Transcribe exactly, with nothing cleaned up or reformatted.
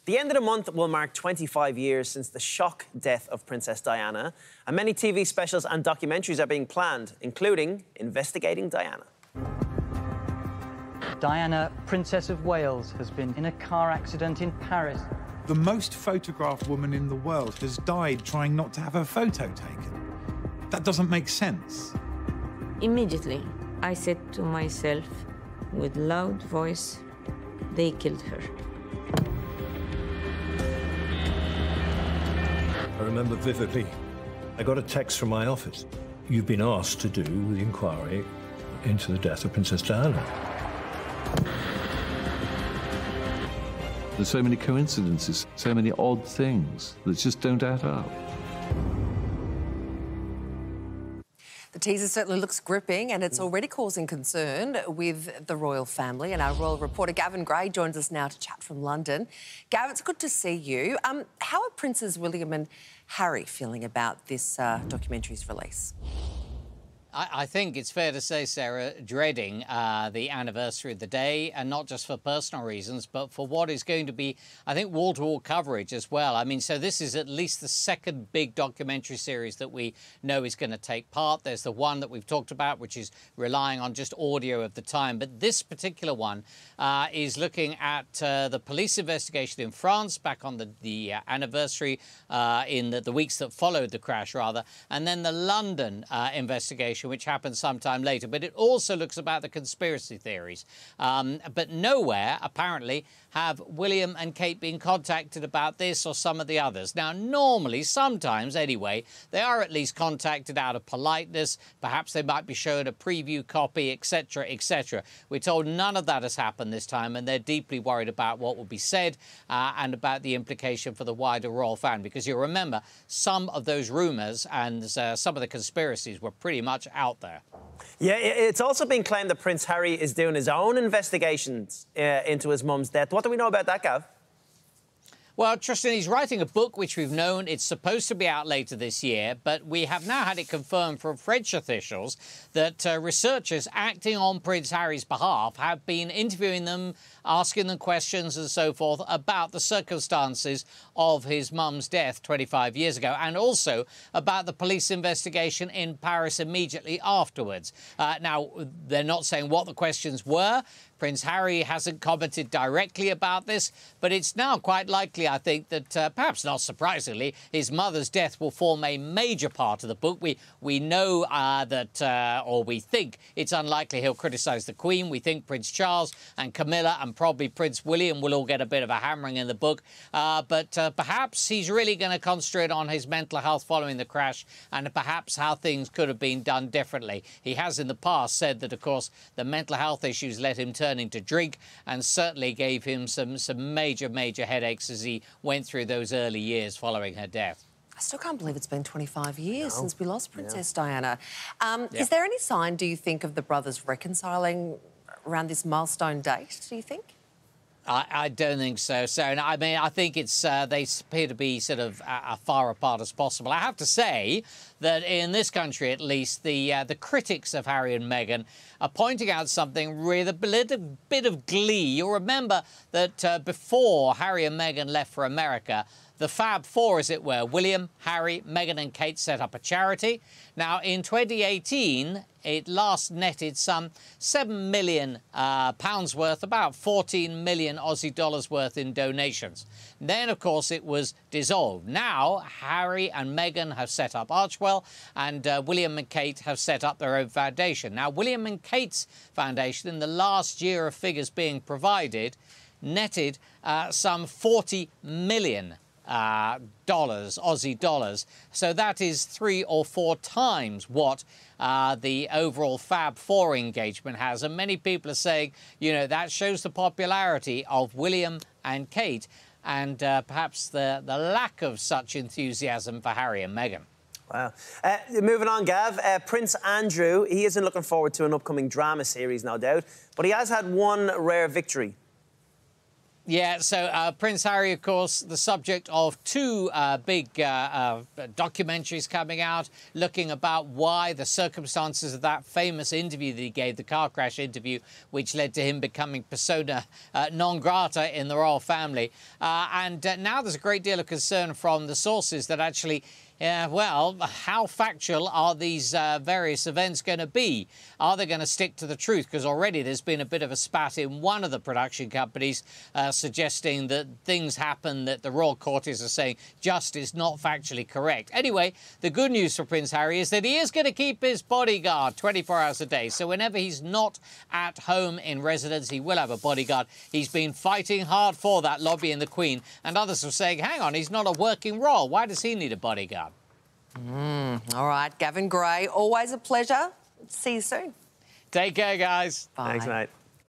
The end of the month will mark twenty-five years since the shock death of Princess Diana, and many T V specials and documentaries are being planned, including Investigating Diana. Diana, Princess of Wales, has been in a car accident in Paris. The most photographed woman in the world has died trying not to have her photo taken. That doesn't make sense. Immediately, I said to myself, with loud voice, they killed her. I remember vividly. I got a text from my office. You've been asked to do the inquiry into the death of Princess Diana. There's so many coincidences, so many odd things that just don't add up. The teaser certainly looks gripping, and it's already causing concern with the royal family. And our royal reporter Gavin Grey joins us now to chat from London. Gav, it's good to see you. Um, how are Princes William and Harry feeling about this uh, documentary's release? I, I think it's fair to say, Sarah, dreading uh, the anniversary of the day, and not just for personal reasons, but for what is going to be, I think, wall-to-wall coverage as well. I mean, so this is at least the second big documentary series that we know is going to take part. There's the one that we've talked about, which is relying on just audio of the time. But this particular one uh, is looking at uh, the police investigation in France back on the, the uh, anniversary uh, in the, the weeks that followed the crash, rather, and then the London uh, investigation, which happened sometime later. But it also looks about the conspiracy theories. Um, but nowhere, apparently, have William and Kate been contacted about this or some of the others. Now, normally, sometimes anyway, they are at least contacted out of politeness. Perhaps they might be shown a preview copy, et cetera, et cetera. We're told none of that has happened this time, and they're deeply worried about what will be said uh, and about the implication for the wider royal family. Because you'll remember, some of those rumours and uh, some of the conspiracies were pretty much out there. Yeah, it's also been claimed that Prince Harry is doing his own investigations uh, into his mum's death. What do we know about that, Gav? Well, Tristan, he's writing a book which we've known it's supposed to be out later this year, but we have now had it confirmed from French officials that uh, researchers acting on Prince Harry's behalf have been interviewing them, asking them questions and so forth about the circumstances of his mum's death twenty-five years ago, and also about the police investigation in Paris immediately afterwards. Uh, now, they're not saying what the questions were. Prince Harry hasn't commented directly about this, but it's now quite likely, I think, that uh, perhaps not surprisingly, his mother's death will form a major part of the book. We we know uh, that, uh, or we think it's unlikely he'll criticise the Queen. We think Prince Charles and Camilla and probably Prince William will all get a bit of a hammering in the book. Uh, but uh, perhaps he's really going to concentrate on his mental health following the crash and perhaps how things could have been done differently. He has in the past said that, of course, the mental health issues let him turn into drink, and certainly gave him some, some major, major headaches as he went through those early years following her death. I still can't believe it's been twenty-five years no. since we lost Princess yeah. Diana. Um, yeah. Is there any sign, do you think, of the brothers reconciling around this milestone date, do you think? I, I don't think so, Sarah. I mean, I think it's uh, they appear to be sort of uh, as far apart as possible. I have to say that in this country, at least, the uh, the critics of Harry and Meghan are pointing out something with a little bit of glee. You'll remember that uh, before Harry and Meghan left for America, the Fab Four, as it were, William, Harry, Meghan and Kate set up a charity. Now, in twenty eighteen, it last netted some seven million uh, pounds worth, about fourteen million Aussie dollars worth in donations. Then, of course, it was dissolved. Now, Harry and Meghan have set up Archewell, and uh, William and Kate have set up their own foundation. Now, William and Kate's foundation, in the last year of figures being provided, netted uh, some forty million Uh, dollars, Aussie dollars. So that is three or four times what uh, the overall Fab Four engagement has. And many people are saying, you know, that shows the popularity of William and Kate and uh, perhaps the, the lack of such enthusiasm for Harry and Meghan. Wow. Uh, moving on, Gav, uh, Prince Andrew, he isn't looking forward to an upcoming drama series, no doubt, but he has had one rare victory. Yeah, so uh, Prince Harry, of course, the subject of two uh, big uh, uh, documentaries coming out, looking about why the circumstances of that famous interview that he gave, the car crash interview, which led to him becoming persona uh, non grata in the royal family. Uh, and uh, now there's a great deal of concern from the sources that actually Yeah, well, how factual are these uh, various events going to be? Are they going to stick to the truth? Because already there's been a bit of a spat in one of the production companies uh, suggesting that things happen that the royal courtiers are saying just is not factually correct. Anyway, the good news for Prince Harry is that he is going to keep his bodyguard twenty-four hours a day. So whenever he's not at home in residence, he will have a bodyguard. He's been fighting hard for that, lobbying the Queen. And others are saying, hang on, he's not a working royal. Why does he need a bodyguard? Mm, all right, Gavin Grey, always a pleasure. See you soon. Take care, guys. Bye. Thanks, mate.